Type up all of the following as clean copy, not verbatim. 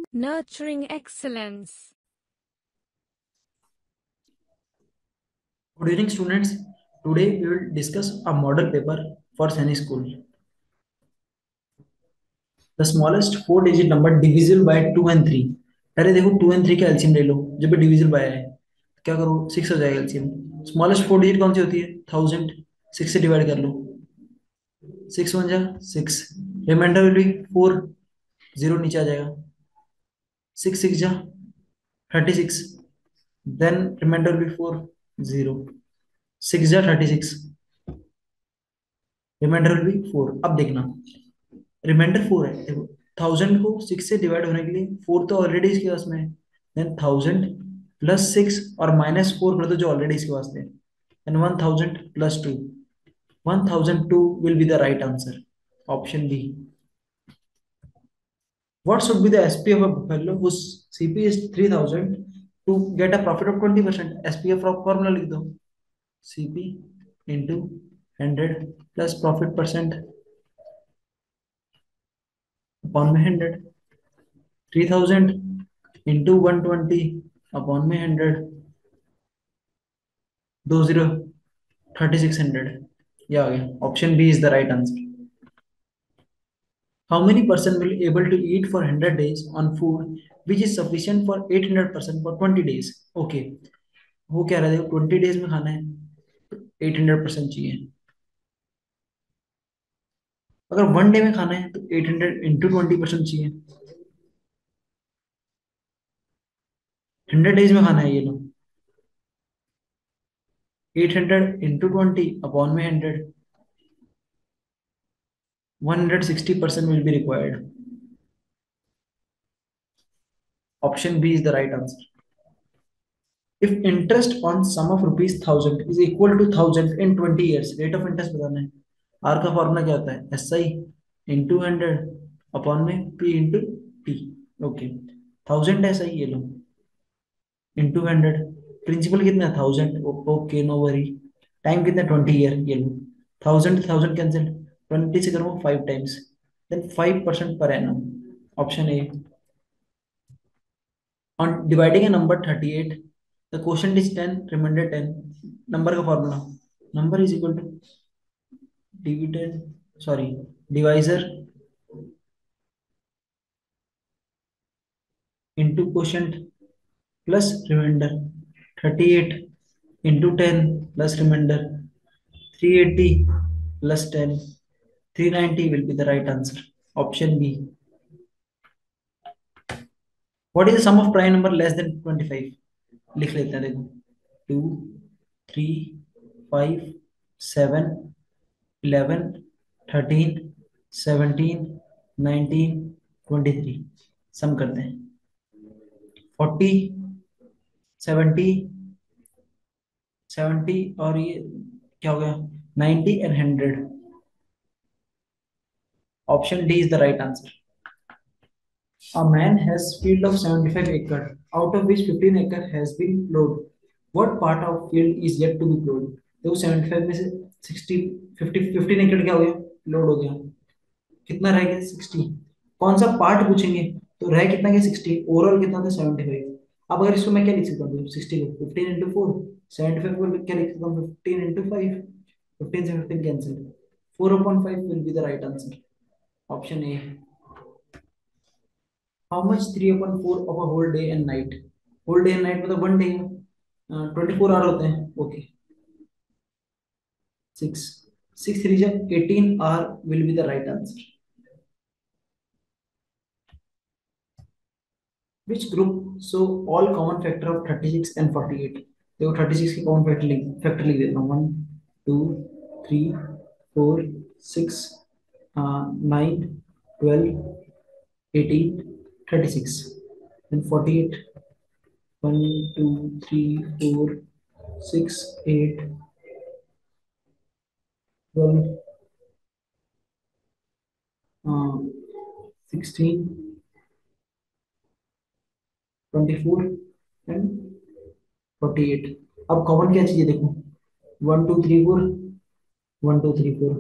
Nurturing excellence. Good evening, students. Today we will discuss a model paper for Sainik School. The smallest four digit number divisible by 2 and 3. अरे देखो 2 and 3 का LCM ले लो. जब ये divisible by है तो क्या करो 6 हो जाएगा एलसीएम. स्मॉलेस्ट फोर डिजिट कौन सी होती है? 1000. 6 से डिवाइड कर लो. 6 वन जा 6. Reminder will be 4. 0 नीचे आ जाएगा. 6 6 जा 36. Then reminder will be 4. 0. 6 जा 36. Reminder will be 4. अब देखना रिमाइंडर 4 है देखो. 1000 को 6 से डिवाइड होने के लिए 4 तो ऑलरेडी इसके पास में है. देन 1000 प्लस 6 और माइनस 4 कर दो जो ऑलरेडी इसके पास थे. And 1000 plus 2. 1002 will be the right answer. Option B. What should be the SPF of Buffalo whose CP is 3000 to get a profit of 20%? SPF formula लिख दो. CP into 100 plus profit percent upon में 100. 3000 into 120 upon में 100. 20 3600. ये आ गया. Option B is the right answer. How many person will able to eat for 100 days on food which is sufficient for 800% for 20 days? Okay. वो कह रहा है 20 days में खाना है तो 800% चाहिए. अगर वन डे में खाना है तो 800 इंटू 20% चाहिए. 100 डेज में खाना है ये लो. 800 इंटू 20 अपॉन में 100. 160% will be required. Option B is the right answer. If interest on sum of rupees 1000 is equal to 1000 in 20 years, rate of interest बताना है. R का फॉर्मूला क्या होता है? SI इंटू 100 अपॉन में P into T. Okay. 1000 SI ये लो into 100. Principal कितना है? 1000. Okay no worry. टाइम कितना? 20 ईयर ये लो. 1000 कैंसिल. 20 से करो 5 टाइम्स. देन 5% पर annum. Option A. On dividing a number 38, the quotient is 10, remainder 10. Number का formula. Number is equal to dividend, sorry, divisor into quotient plus remainder. 38 into 10 plus remainder. 380 plus 10. 390 will be the right answer. Option B. What is the sum of prime number less than 25? लिख लेते हैं देखो. 2 3 5 7 11 13 17 19 23. सम करते हैं. 40 70 70 और ये क्या हो गया? 90 and 100. Option D is the right answer. A man has field of 75 acre, out of which 15 acre has been plowed. What part of field is yet to be plowed? देखो 75 में से 60 50 15 एकड़ क्या हो गया? लोड हो गया. कितना रह गया? 60. कौन सा पार्ट पूछेंगे तो रह कितना गया? 60. ओवरऑल कितना था? 75. अब अगर इसको मैं क्या लिख सकता हूँ? 60 को 15 इंटू 4. 75 को क्या लिख सकता हूँ? 15 इंटू 5. 15 से 15 cancel. 4/5 will be the right answer. Option A. How much 3/4 of a whole day and night? Whole day and night मतलब वन डे. 24 आवर होते हैं. ओके. 6. 6 3 जब 18 hour will be the right answer. Which group show all common factor of 36 and 48? देखो 36 की common factor लिख देता हूँ. 1 2 3 4 6 9 12 18 36. and 48. 1 2 3 4 6 8 12 16 24 and 48. अब कॉमन क्या चाहिए देखो. 1 2 3 4. 1 2 3 4.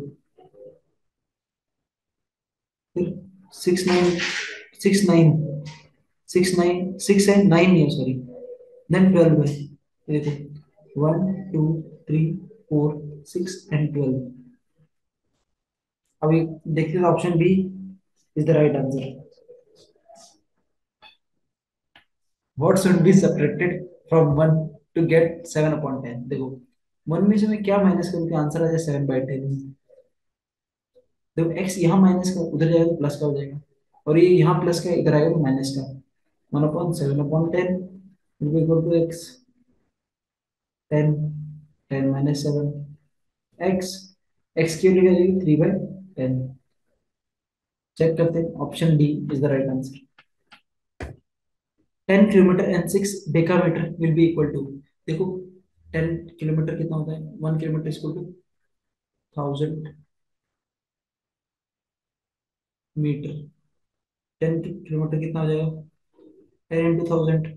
फिर 6 9 6 9. 6 है, 9 नहीं है सॉरी, देन 12 है। ये देखो 1 2 3 4 6 एंड 12। अभी देखते हैं option B is the right answer. What should be subtracted from 1 to get 7/10? देखो 1 में से मैं क्या माइनस करूँ कि आंसर आ जाए 7/10। देखो एक्स यहाँ माइनस का उधर जाएगा तो प्लस का हो जाएगा, और ये यहाँ प्लस का इधर आएगा तो माइनस का। 1/7/10 equal to x, 10 10 - 7 x, x की वैल्यू क्या जाएगी 3/10। चेक करते हैं, option D is the right answer. 10 kilometre and 6 decametre will be equal to. देखो 10 किलोमीटर कितना होता है, 1 kilometre equal to 1000 metre. 10 kilometre कितना हो जाएगा, 10 × 1000,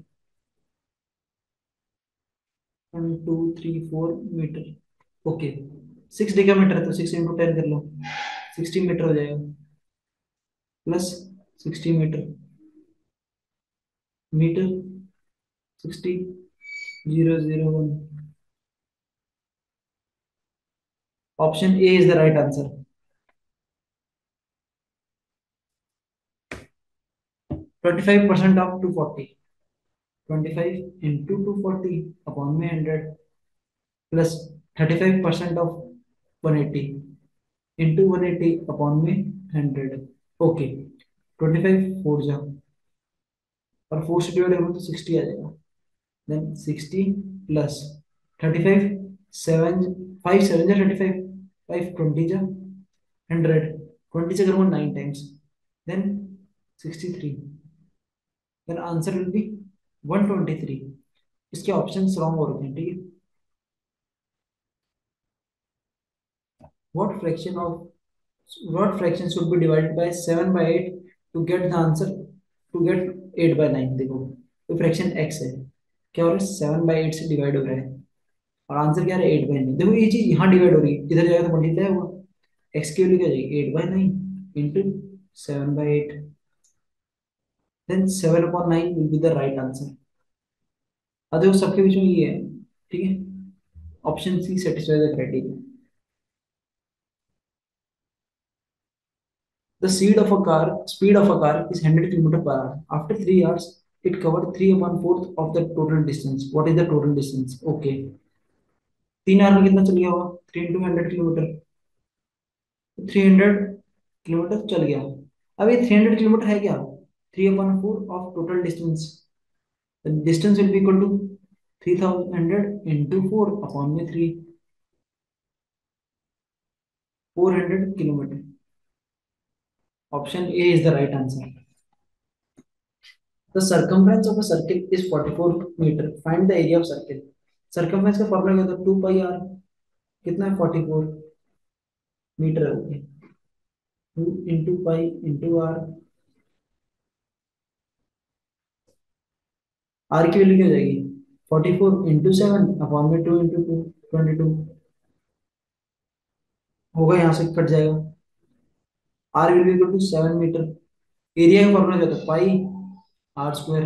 1 2 3 4 मीटर। ओके 6 डेकामीटर है तो 6 × 10 कर लो, 60 मीटर हो जाएगा, plus 60 metre, metre 60 0 0 1। Option A is the right answer. 25% of 240, 25 × 240 upon में 100, प्लस 35% ऑफ 180 इंटू 180 अपॉन में 100। ओके 25 4 जा, और 4 से डिवाइड करूँ तो 60 आ जाएगा, देन 60 प्लस 35, 7 5 7 जा 35, 5 20 जा 100, 20 से करूँगा 9 times, then 63, then answer will be 123। इसके ऑप्शंस रॉन्ग हो रखे हैं, ठीक है। What fraction of what fraction should be divided by 7/8 to get the answer, to get 8/9? देखो तो फ्रैक्शन x है, क्या हो रहा है 7/8 से डिवाइड हो रहा है, और आंसर क्या है 8/9। देखो ये चीज यहाँ डिवाइड हो रही है, इधर जाएगा तो मल्टीप्लाई हुआ, x की वैल्यू क्या जाएगी 8/9 into 7/8, then 7/9 will be the right answer. अब देखो सबके बीच में ये है, ठीक है, option C satisfy the criteria. The speed of a car is 100 km per hour. After 3 hours, it covered 3/4 of the total distance. What is the total distance? Okay. 3 hour में कितना चल गया होगा, 3 × 100 किलोमीटर, 300 किलोमीटर चल गया। अब ये 300 kilometre है क्या, 3/4 of total distance, distance will be equal to 3100 × 4 upon में 3, 400 kilometre. Option A is the right answer. The circumference of a circle is 44 metre, find the area of circle. Circumference का formula क्या होता है, 2 पाई are, कितना है 44 metre है, okay 2 × pi × r, r की value क्या हो जाएगी 44 × 7 अपॉन में 2 × 2 22 होगा, यहाँ से कट जाएगा, r will be equal to 7 metre. Area का फॉर्मूला क्या होता है, pi r²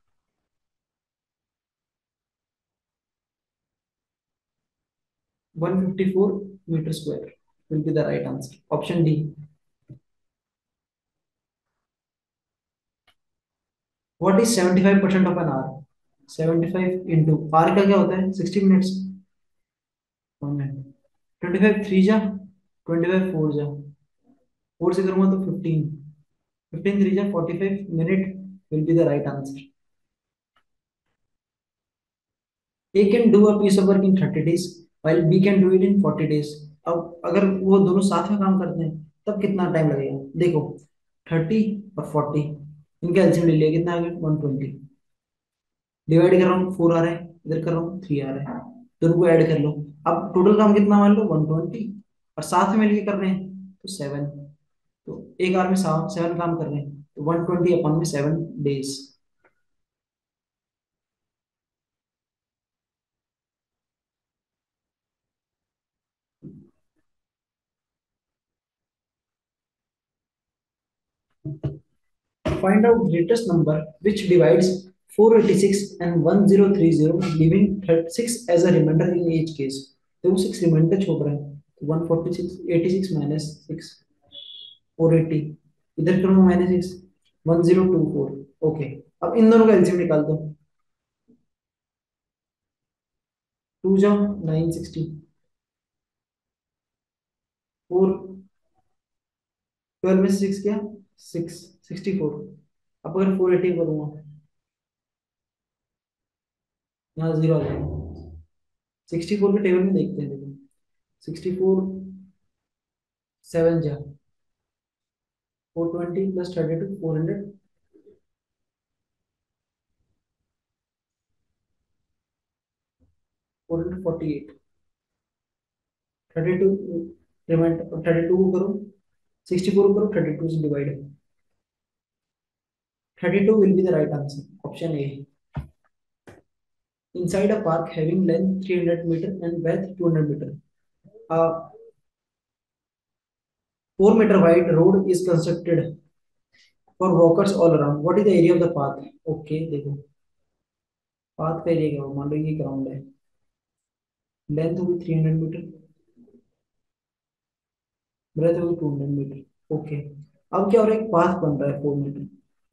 154 metre square will be the right answer, option D. What is 75% of an hour, 75 into hour का क्या होता है 60 मिनट्स, 25 3 जा 25 4 जा, 4 से करूंगा तो 15, 15 3 जा 45 minute will be the right answer. A can do a piece of work in 30 days while B can do it in 40 days। अब अगर वो दोनों साथ में काम करते हैं तब कितना टाइम लगेगा, देखो 30 और 40, इनका एलसीएम ले लिया, कितना आ गया 120, डिवाइड कर रहा हूँ 4 आ रहा है, इधर कर रहा हूँ 3 आ रहा है, दोनों को ऐड कर लो। अब टोटल काम कितना मान लो 120, और साथ में मिलके कर रहे हैं तो 7, तो एक आवर में 7 काम कर रहे हैं, तो 120 अपॉन में 7 days. Find out greatest number which divides 486 and 1030, leaving 6 as a remainder in each case. देखो 6 रिमाइंडर छोड़ रहे हैं, तो 146 86 माइनस 6 480, इधर करो माइनस 6 1024। ओके, अब इन दोनों का एलसीएम निकाल दो। 2 जाओ 960, 4 12 में से 6 क्या 6 64। अब अगर 480 करूंगा, यहाँ जीरो आ जाएगा। 64 के टेबल में देखते हैं, देखो 64 7 जा 420 प्लस 32 400 448 32 रिमाइंड 32 को करो 64 को करो 32 से divide 32 will be the right answer, option A. Inside a park having length 300 meter and breadth 200 meter, a 4 meter wide road is constructed for walkers all around. What is the area of the path? Okay, देखो path का area क्या हो, मान लो ये ground है, length होगी 300 metre, breath होगी 200 metre. Okay, अब क्या हो रहा है, एक पाथ बन रहा है 4 मीटर।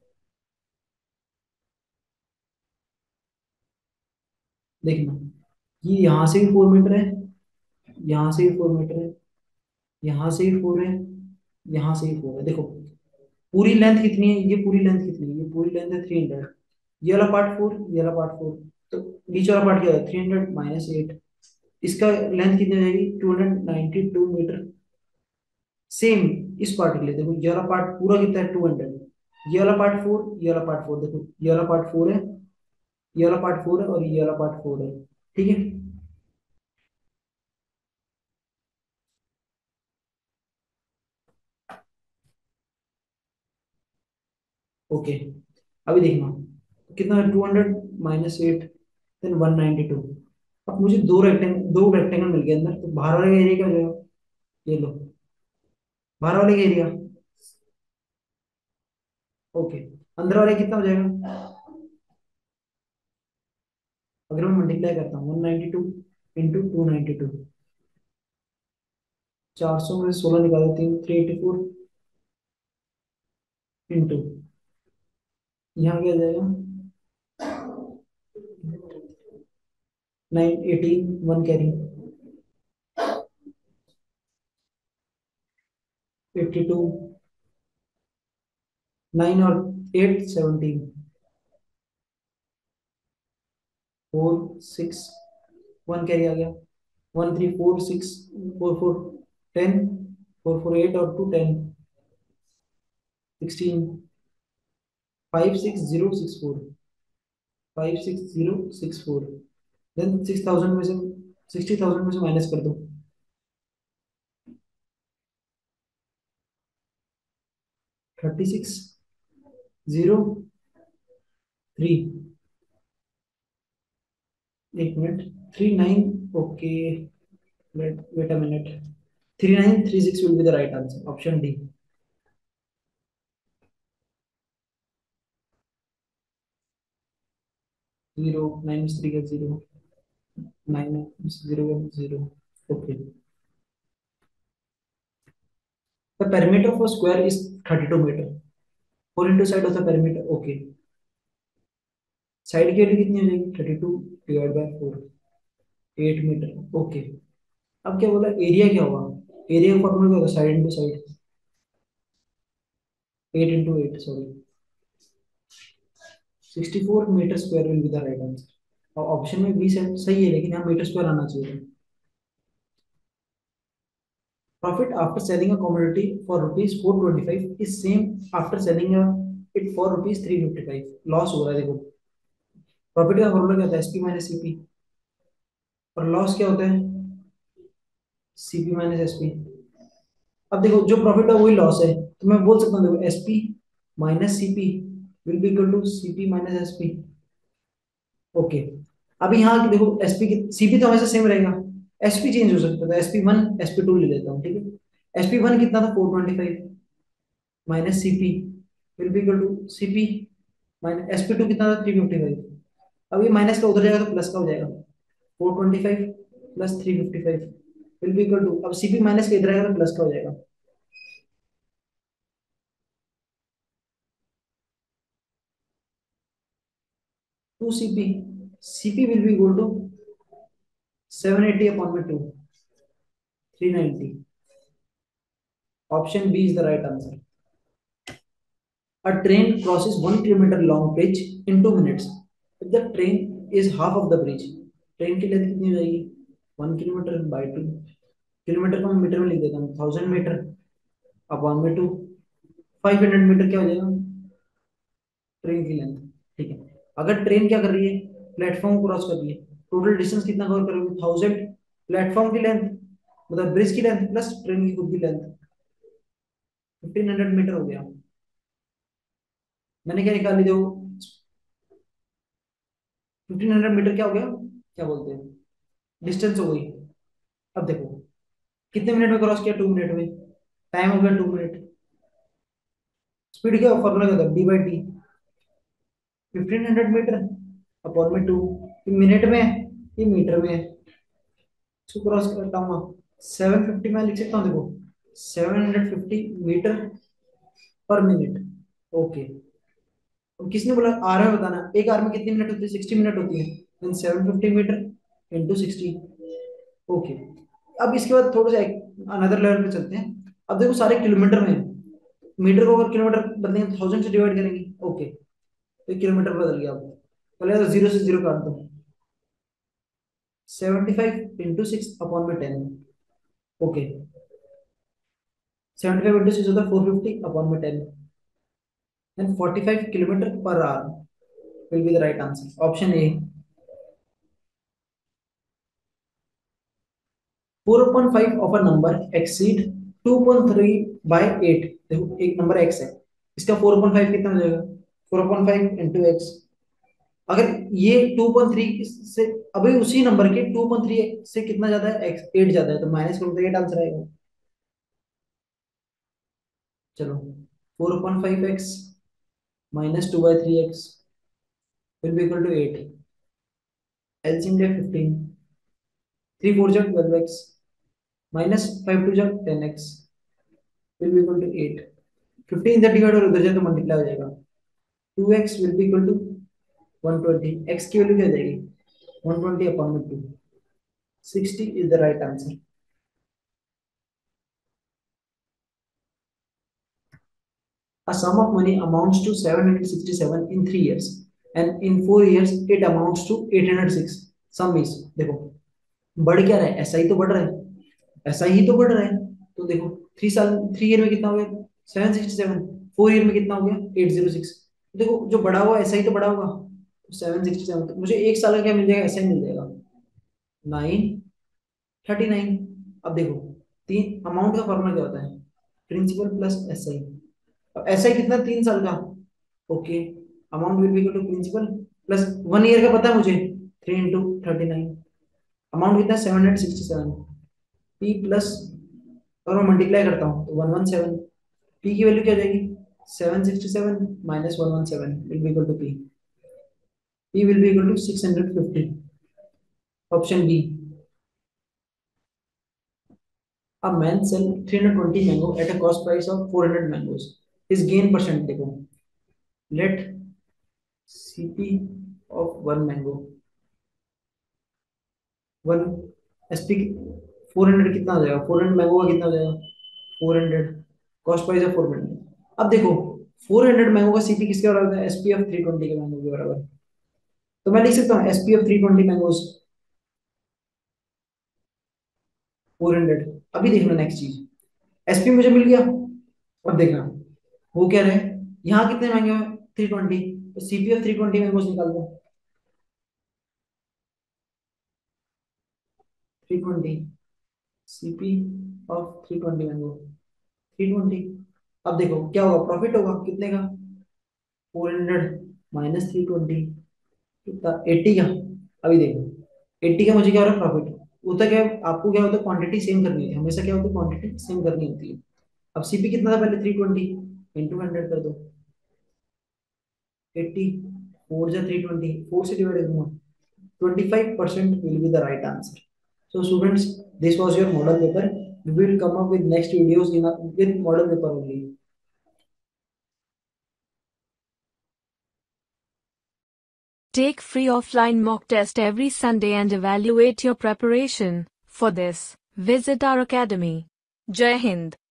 देखना, ये यहाँ से भी 4 मीटर है, यहाँ से भी 4 मीटर है, यहाँ से भी 4 है, यहाँ से भी 4 है। देखो पूरी लेंथ कितनी है, ये पूरी लेंथ कितनी है, ये पूरी लेंथ है 300, ये वाला पार्ट 4, ये वाला पार्ट 4, तो नीचे वाला पार्ट क्या है 300 माइनस 8, इसका लेंथ कितनी हो जाएगी 292 मीटर। सेम इस पार्ट के लिए देखो, ये वाला पार्ट पूरा कितना है 200, ये वाला पार्ट 4, ये वाला पार्ट 4, देखो ये वाला पार्ट 4 है, ये वाला पार्ट 4 है और ये वाला पार्ट 4 है। ठीक है, ओके, अभी देखना कितना है 200 - 8 देन 192। अब मुझे दो रेक्टेंगल मिल गए अंदर, तो बाहर वाले एरिया क्या हो जाएगा, ये लो बाहर वाले का एरिया। ओके, अंदर वाले कितना हो जाएगा, अगर मैं मल्टीप्लाई करता हूँ 192 इंटू 292, 400 में 16 निकाल देती हूँ 384 इंटू, यहाँ क्या आ जाएगा 918 1 कैरी 82 9 और 8 17 4 6 1 कैरी आ गया 1 3 4 6 4 4 10 4 4 8 और 2 10 16 5 6 0 6 4 5 6 0 6 4। देन 6000 में से 60,000 में से माइनस कर दो, 36 0 3, एक minute 39, okay, wait a minute, 3936 will be the right answer, option D। 0 minus 3 is 0, 9 minus 0 is 0। Okay, the perimeter of a square is 32 meter, 4 into side of the perimeter। okay, side की value कितनी हो जाएगी 32 divide by 4, 8 metre. Okay, अब क्या बोला, area क्या होगा, area का फॉर्मूला क्या होगा, side into side, 8 into 8 sorry 64 metre square will be the right answer. और ऑप्शन में बी सही है, लेकिन यहाँ मीटर स्क्वायर आना चाहिए। Profit after selling a commodity for rupees 425 is same after selling it for rupees 355। Loss हो रहा है, देखो प्रॉफिट का फॉर्मूला क्या होता है, एसपी माइनस सीपी, और लॉस क्या होता है सीपी माइनस एसपी। अब देखो जो प्रॉफिट है वही लॉस है, तो मैं बोल सकता हूँ देखो SP minus CP will be equal to CP minus SP. Okay, अभी यहाँ देखो एसपी की सीपी तो हमेशा सेम रहेगा, एसपी चेंज हो सकता है, एसपी 1 एसपी 2 ले लेता हूँ। ठीक है, एसपी 1 कितना था 425 minus CP will be equal to CP minus sp2 कितना था 355। अब ये माइनस का उधर जाएगा तो प्लस का हो जाएगा 425 plus 355 will be equal to, अब सीपी माइनस का इधर आएगा तो प्लस का हो जाएगा 2 cp। cp will be equal to 780 upon में 2 390। Option B is the right answer. A train crosses 1 kilometer long bridge in 2 minutes. If the train is half of the bridge, train की length कितनी हो जाएगी 1 kilometre by 2। Kilometre को मैं metre में लिख देता हूँ 1000 मीटर अपॉन में 2। 500 मीटर क्या हो जाएगा ट्रेन की लेंथ। ठीक है, अगर ट्रेन क्या कर रही है प्लेटफॉर्म क्रॉस कर रही है, टोटल डिस्टेंस कितना कवर करोगे 1000 प्लेटफॉर्म की लेंथ मतलब ब्रिज की लेंथ प्लस ट्रेन की खुद की लेंथ 1500 मीटर हो गया। मैंने क्या निकाली देखो 1500 मीटर क्या हो गया क्या बोलते हैं डिस्टेंस हो गई। अब देखो कितने मिनट में क्रॉस किया 2 मिनट में, टाइम हो गया 2 मिनट। स्पीड क्या फॉर्मूला क्या था D by T 1500 metre upon में 2। मिनट में है, ये मीटर में है, इसको क्रॉस करता हूँ 750 मैं लिख सकता हूँ देखो 750 मीटर पर मिनट। ओके, अब किसने बोला आर में बताना, एक आर में कितनी मिनट होती है 60 मिनट होती है, 750 मीटर इंटू 60। ओके, अब इसके बाद थोड़ा सा अनदर लेवल पे चलते हैं। अब देखो सारे किलोमीटर में है। मीटर को अगर किलोमीटर बदलेंगे 1000 से डिवाइड करेंगे। ओके, तो किलोमीटर बदल गया। अब पहले तो जीरो से जीरो काट दो 75 इंटू 6 अपॉन में 10। ओके, 75 इंटू 6 होता है 450 अपॉन में 10 and 45 kilometre per hour will be the right answer option A. 4.5 of a number exceed 2.3 by 8। देखो एक नंबर x है, इसका 4.5 कितना हो जाएगा 4.5 इंटू एक्स। अगर ये 2.3 से अभी उसी नंबर के 2.3 से कितना ज्यादा है एक्स 8 ज्यादा है तो माइनस करो तो 8 आंसर आएगा। चलो 4.5x minus 2/3x will be equal to 8। LCM ले 15, 3 4 जा 12x माइनस 5 2 जा 10x will be equal to 8। 15 इधर डिवाइड और उधर जाए तो मल्टीप्लाई हो जाएगा 2x will be equal to 120। x की वैल्यू क्या आ जाएगी 120 अपॉन में 2। 60 is the right answer. A sum of money amounts to 767 in 3 years and in 4 years it amounts to 806. Sum is देखो बढ़ क्या रहा है ऐसा ही तो बढ़ रहा है, ऐसा ही तो बढ़ रहा है। तो देखो 3 साल 3 ईयर में कितना हो गया 767, 4 ईयर में कितना हो गया 806। देखो जो बढ़ा हुआ ऐसा ही तो बढ़ा होगा 767, तो मुझे 1 साल का क्या मिल जाएगा ऐसा ही मिल जाएगा 939। अब देखो तीन अमाउंट का फॉर्मूला क्या होता है प्रिंसिपल प्लस एस आई। अब एस आई कितना 3 साल का। Okay, amount will be equal to principal plus 1 year का पता है मुझे 3 इंटू 39। अमाउंट कितना 767 पी प्लस, और मैं मल्टीप्लाई करता हूँ तो 117। पी की वैल्यू क्या हो जाएगी 767 minus 117 will be equal to P. P will be equal to 650। Option B. A man sell 320 mango at a cost price of 400 mangoes. His gain percent देखो, let CP of one mango, one SP 400 कितना हो जाएगा 400 mango का कितना हो जाएगा 400, cost price है 400। अब देखो 400 मैंगो का सीपी किसके बराबर होता है एसपीएफ 320 के मैंगो के बराबर। तो मैं लिख सकता हूँ एसपीएफ 320 मैंगोज 400। अभी देखना नेक्स्ट चीज, एसपी मुझे मिल गया। अब देखना वो क्या रहे यहाँ कितने महंगे हैं 320, तो सीपीएफ 320 मैंगोज निकाल दो 320 सीपी ऑफ 320 मैंगो 320। अब देखो क्या होगा प्रॉफिट होगा कितने का 400 माइनस 320 कितना 80 का। अभी देखो 80 का मुझे क्या हो रहा है प्रॉफिट। होता क्या है आपको क्या होता है क्वांटिटी सेम करनी है हमेशा, क्या होती है क्वांटिटी सेम करनी होती है। अब सीपी कितना था पहले 320 इंटू 100 कर दो 80, 4 is 320, 4 से divide करूँगा, 25% will be the right answer. So students, this was your model paper. We will come up with next videos with model paper only. Take free offline mock test every Sunday and evaluate your preparation. For this, visit our academy. Jai Hind.